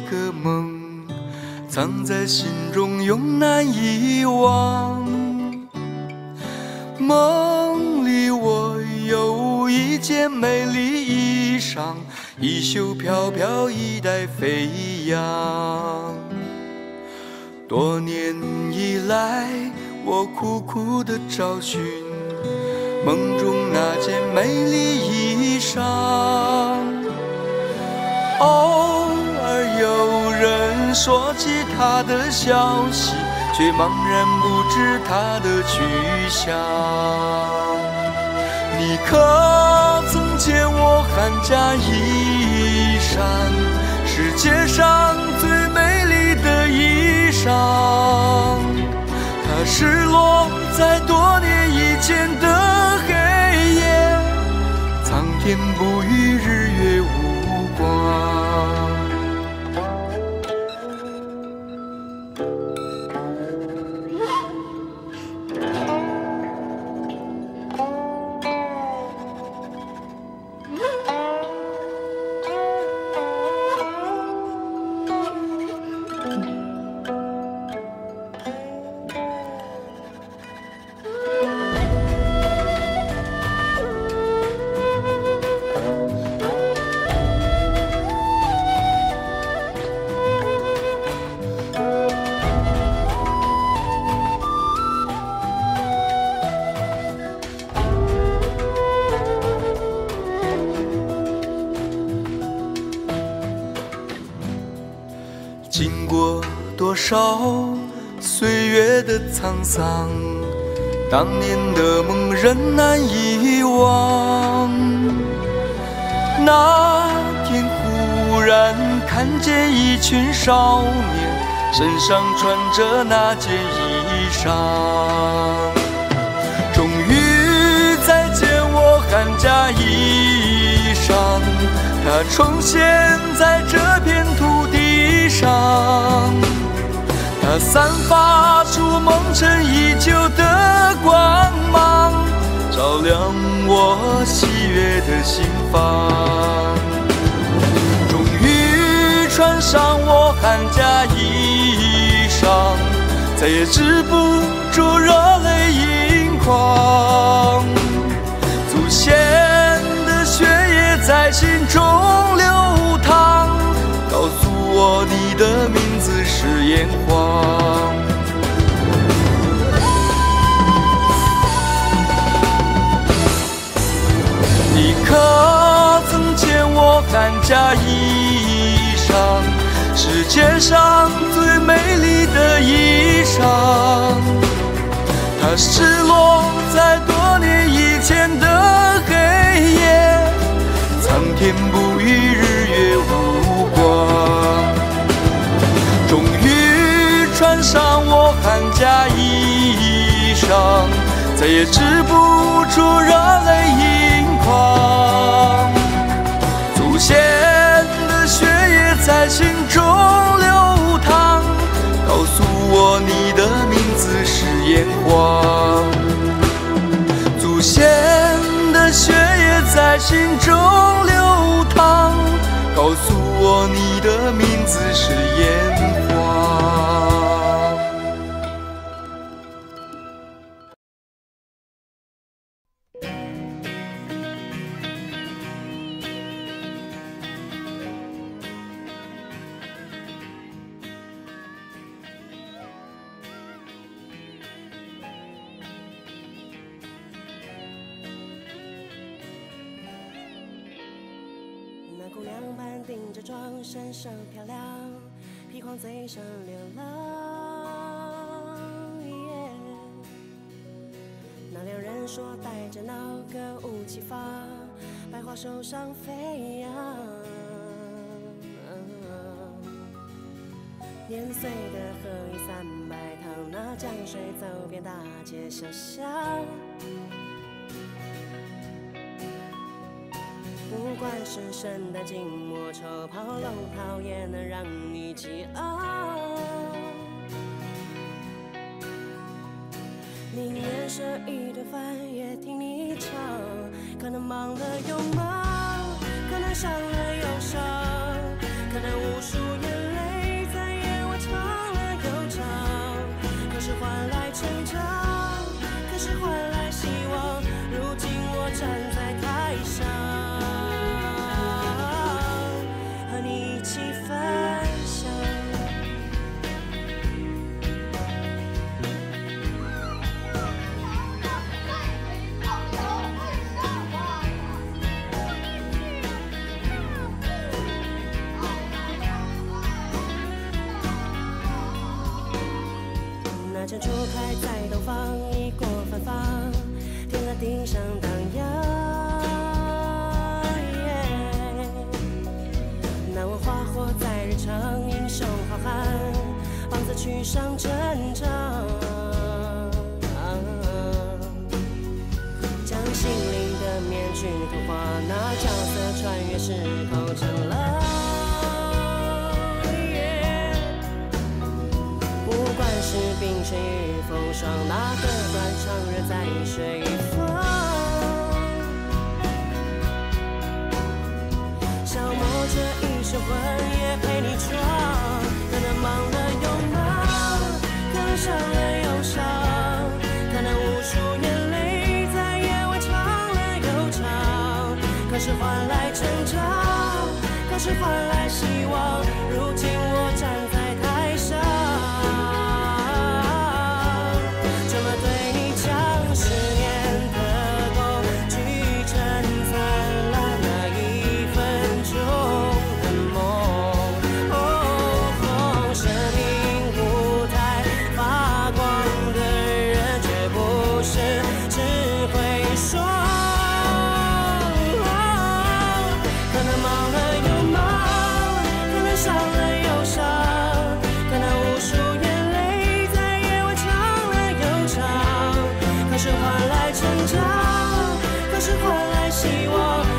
个梦，藏在心中永难遗忘。梦里我有一件美丽衣裳，衣袖飘飘，衣带飞扬。多年以来，我苦苦地找寻梦中那件美丽衣裳。偶尔有人说起她的消息，却茫然不知她的去向。你可曾见我寒假衣衫？世界上最美丽的衣裳，它失落在多年以前的黑夜，苍天不语，日月无光。经过多少岁月的沧桑，当年的梦仍难遗忘。那天忽然看见一群少年，身上穿着那件衣裳。终于再见我寒假衣裳，它重现在这片土地上，它散发出梦尘已久的光芒，照亮我喜悦的心房。终于穿上我寒假衣裳，再也止不住热泪盈眶。祖先的血液在心中流淌，告诉我你的名字是炎黄。你可曾见我寒假衣裳？世界上最美丽的衣裳，它失落在多年以前的黑夜，苍天不语，日月无光。终于穿上我寒假衣裳，再也止不住热泪盈眶。祖先的血液在心中流淌，告诉我你的名字是炎黄。祖先的血液在心中流淌，告诉我你的名字是炎黄。 姑娘盘顶着妆，身上漂亮，披黄嘴上流浪。那两人说带着那个雾气发，百花手上飞扬。年岁的河一300趟，那江水走遍大街小巷。不管是圣诞、静默、丑袍、龙袍，也能让你激昂。宁愿舍一顿饭，也听你唱。可能忙了又忙，可能伤了又伤，可能无数眼泪是换来成长，可是换来希望。如今我站在台上，和你一起分享。那盏烛开在东方，已过芬芳，天鹅地上荡漾。难忘花火在日常，英雄好汉，棒子去上阵仗。将心灵的面具脱化，那角色穿越时空成了。不管是冰雪与风霜，哪个断肠人在水一方？消磨着一身魂，也陪你闯。可能忙了又忙，可能伤了又伤，可能无数眼泪在夜晚长了又长。可是换来成长，可是换来希望。如今我站在台上。可是换来成长，可是换来希望。